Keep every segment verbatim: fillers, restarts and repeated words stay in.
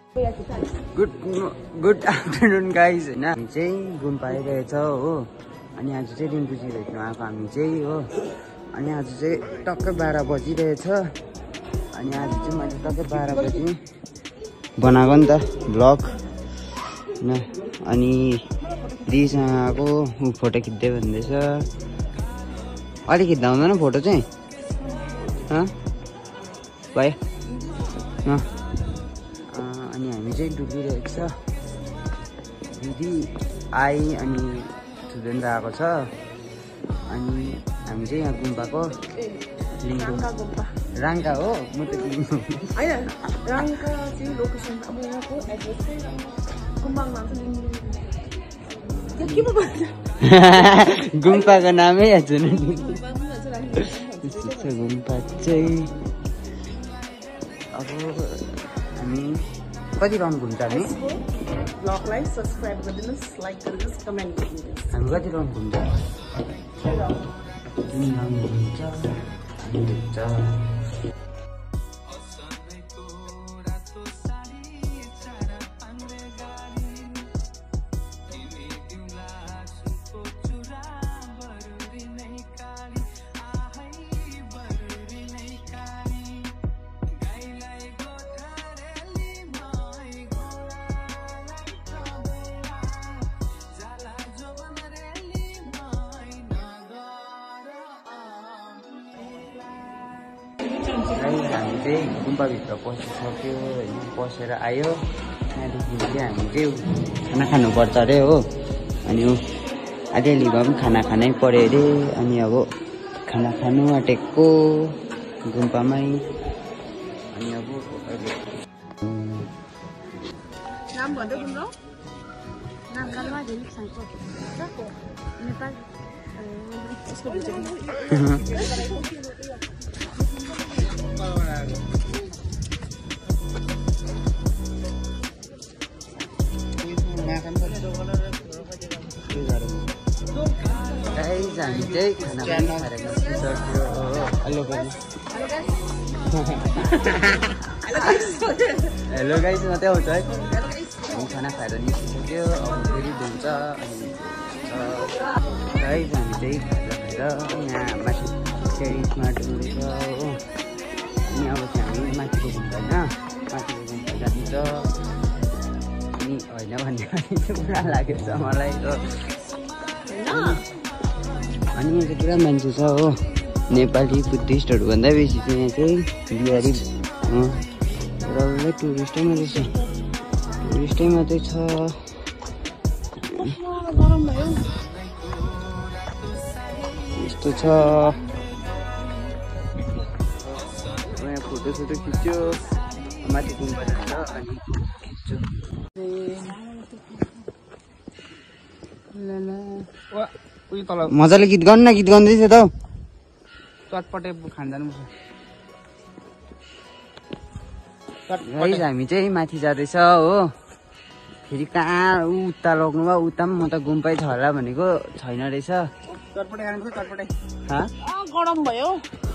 Good good afternoon guys होइन हामी चाहिँ गुम्पा आइरहेछ हो अनि आज चाहिँ रिम्पुजी भेट्नु आएको हामी चाहिँ हो अनि आज चाहिँ टक्कै बाह्र बजिरहेछ अनि आज चाहिँ मैले टक्कै बाह्र बजी बनाएको नि त भ्लग होइन अनि दिदीसँग आएको ऊ फोटो खिच्दै भन्दैछ अलिक खिच्दा हुँदैन फोटो चाहिँ भयो अनि हामी चाहिँ डुबिरहेको छ दिदी आई अनि सुदेन्द्र आएको छ अनि हामी चाहिँ यहाँ गुम्पाको राङ्का हो म त होइन राङ्का चाहिँ लोकेसन अब यहाँको एड्रेस चाहिँ गुम्बाको नाम चाहिँ गुम्पाको नामै याद छैन गुम्पा चाहिँ अब हामी कति राउन्ड घुम्छ हामी ब्लगलाई सब्सक्राइब गरिदिनुहोस् लाइक गरिदिनुहोस् कमेन्ट गरिदिनुहोस् हामी कति राउन्ड घुम्छ तिन राउन्ड घुम्छ हामी घुम्छ हामी चाहिँ गुम्पाभित्र पसिसक्यो होइन पसेर आयो त्यहाँदेखि चाहिँ हामी चाहिँ खाना खानुपर्छ अरे हो अनि अलिअलि भए पनि खाना खानै पऱ्यो अरे अनि अब खाना खानु आँटेको गुम्पामै अनि अब नाम भन्दै गुम्बा नाम गालमा दिन साइको नेपाल यसको भिडियो गाइस हामी चाहिँ खाना पनि खाएर गइसक्यो हेलो गाइस हेलो गाइस मात्रै आउँछ है हामी खाना खाएर निस्किसक्यो अब फेरि धुन्छ अनि गाइस हामी चाहिँ खाजा खाएर यहाँ माथि टेरिसमा डुल्छ हो अनि अब चाहिँ हामी माथिको घुम्छ होइन माथिको घुम्छ जान्छ अनि होइन भन्ने पनि चाहिँ पुरा लागेको छ मलाई हो अनि यहाँ चाहिँ पुरा मान्छे छ हो नेपाली बुद्धिस्टहरू भन्दा बेसी चाहिँ यहाँ चाहिँ बिहारी र टुरिस्टै मात्रै छ टुरिस्टै मात्रै छ यस्तो छ यहाँ फोटो सोटो खिच्यो माथि गुम्बा जान्छ अनि खिच्छु मजाले गीत गर्नु न गीत गाउँदैछ त चटपटे खान जानुपर्छ हामी चाहिँ माथि जाँदैछ हो फेरि कहाँ उता लग्नु भयो उता पनि म त गुम्पै छ होला भनेको छैन रहेछ गरम भयो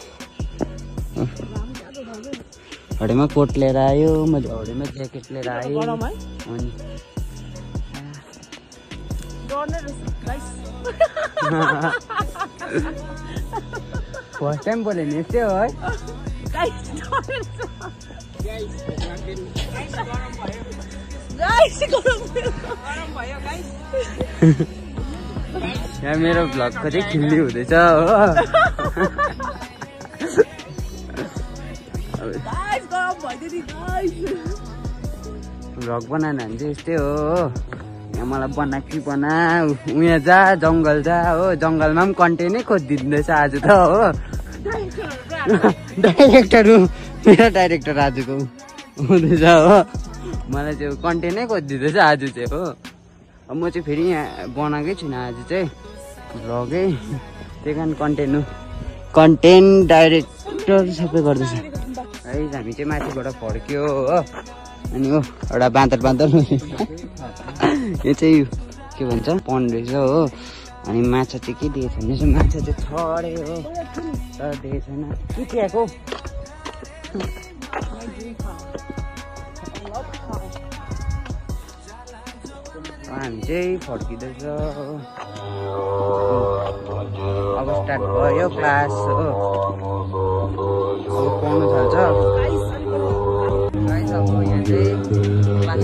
हडेमा कोट लिएर आयो मैले हडेमा ज्याकेट लिएर आयो अनि फर्स्ट टाइम बोले नि यस्तै हो है यहाँ मेरो भ्लगको चाहिँ खिल्ली हुँदैछ हो भ्लग बनाएन भने चाहिँ यस्तै हो यहाँ मलाई बना कि बना उहाँ जा जङ्गल जा हो जङ्गलमा पनि कन्टेन्टै खोजिदिँदैछ आज त हो डाइरेक्टर मेरो डाइरेक्टर आजको हुँदैछ हो मलाई चाहिँ कन्टेन्टै खोजिदिँदैछ आज चाहिँ हो अब म चाहिँ फेरि यहाँ बनाएकै छुइनँ आज चाहिँ भ्लगै त्यही कारण कन्टेन्ट हो कन्टेन्ट डाइरेक्टर सबै गर्दैछ है हामी चाहिँ माथिबाट फर्क्यो हो अनि हो एउटा बाँदर बाँदर यो चाहिँ के भन्छ पन्ड रहेछ हो अनि माछा चाहिँ के दिएको छैन माछा चाहिँ छ अरे हो तर दिएको छैन के दिएको हामी चाहिँ फर्किँदैछ अब स्टार्ट भयो क्लास हो अब पढ्नु थाल्छ गाइस अब यहाँ चाहिँ क्लास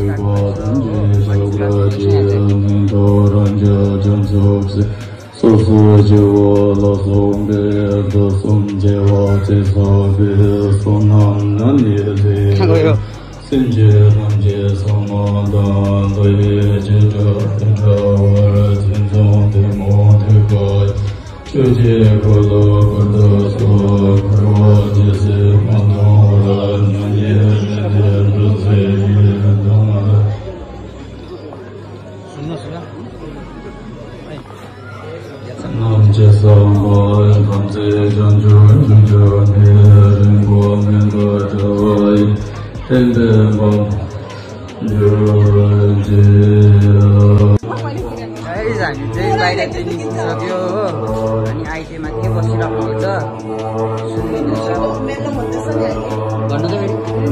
हामी चाहिँ बाहिर चाहिँ निस्किसक्यो हो अनि आइटे माथि बसिरहेको हुन्छ सुन्दैछ भन्नु त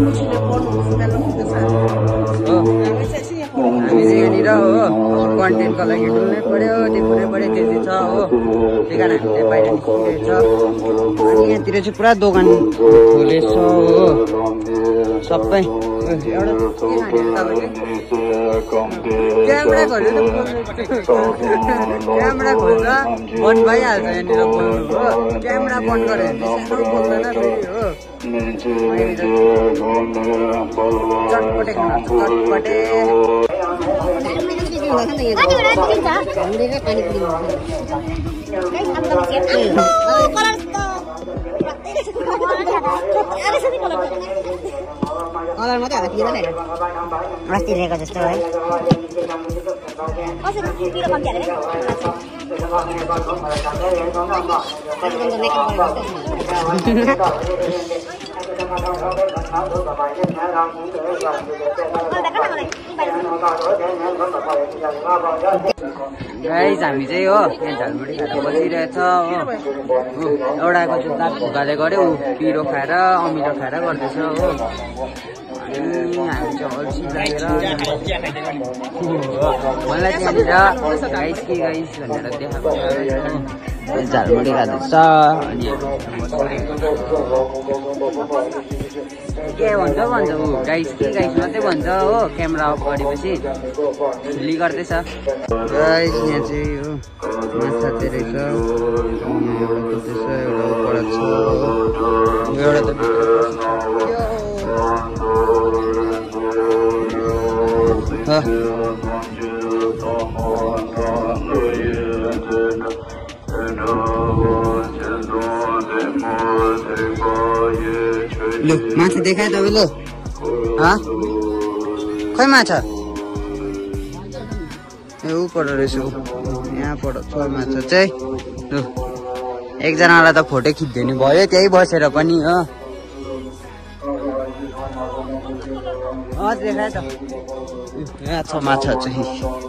हामी चाहिँ यहाँनिर हो कन्टेन्टको लागि डुल्नै पर्यो त्यो पुरै पऱ्यो त्यो चाहिँ छ हो त्यही कारण हामी चाहिँ बाहिर निस्किरहेछ अनि यहाँतिर चाहिँ पुरा दोकान खोलेछ हो सबै एउटा के खाने तपाईँले क्यामेरा खोल्यो क्यामेरा खोल्छ बन्द भइहाल्छ यहाँनिर बोल्नु हो क्यामेरा बन्द गऱ्यो भने सानो बोल्दैन फेरि हो चटपटे खानु चटपटे कलर मात्रै होला पिरो छैन अस्ति लिएको जस्तो है गाइस हामी चाहिँ हो यहाँ झालमुरी खाएर बसिरहेछ हो एउटाको चाहिँ दाँत फुकाले गऱ्यो पिरो खाएर अमिलो खाएर गर्दैछ हो अनि हामी चाहिँ अल्छी लागेर मलाई त्यहाँनिर गाइस के गाइस भनेर देखाएको छ झालमुरी खाँदैछ अनि के भन्छ भन्छ ऊ गाइस के गाइस मात्रै भन्छ हो क्यामेरा अफ गरेपछि खुली गर्दैछ गाइस यहाँ चाहिँ हो माछा चाहिँ रहेछ एउटा खोज्दैछ एउटा पर छ एउटा त लु माछा देखाए तपाईँले खै माछा ए ऊ पर रहेछ यहाँ पर छ माछा चाहिँ लु एकजनालाई त फोटो खिच्दिनु भयो त्यही बसेर पनि हो देखाए त यहाँ छ माछा चाहिँ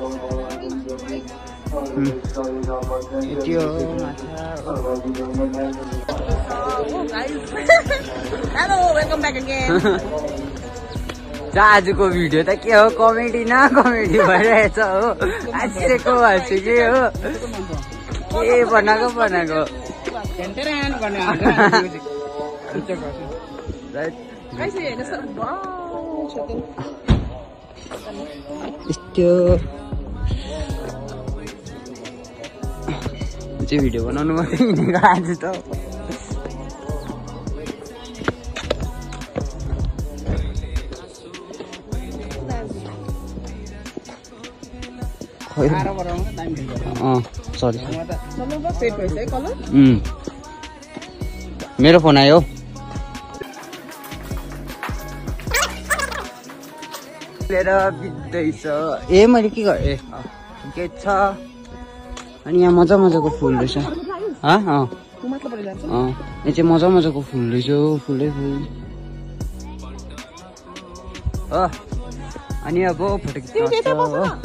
त्यो Hello, welcome back again. आजको भिडियो त के हो कमेडी न कमेडी भइरहेछ हो हाँसेको हाँसे के हो के बनाएको बनाएको यस्तो चाहिँ भिडियो बनाउनु मात्रै हिँडेको आज त सरी मेरो फोन आयो लिएर बित्दैछ ए मैले के गरेँ के छ अनि यहाँ मजा मजाको फुल रहेछ यहाँ चाहिँ मजा मजाको फुल रहेछ फुलै फुल हो अनि अब फोटो खिच्नु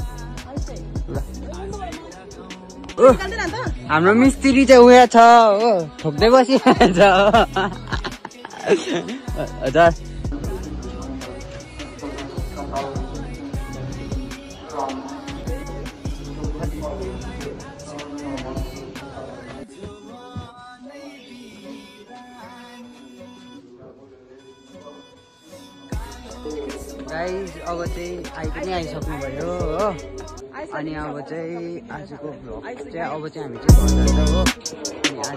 हाम्रो मिस्त्री चाहिँ उयो छ हो ठोक्दै बसिहाल्छ हजुर गाइज अब चाहिँ आइ पनि आइसक्नु भयो हो अनि अब चाहिँ आजको भ्लग चाहिँ अब चाहिँ हामी चाहिँ घर जान्छ हो अनि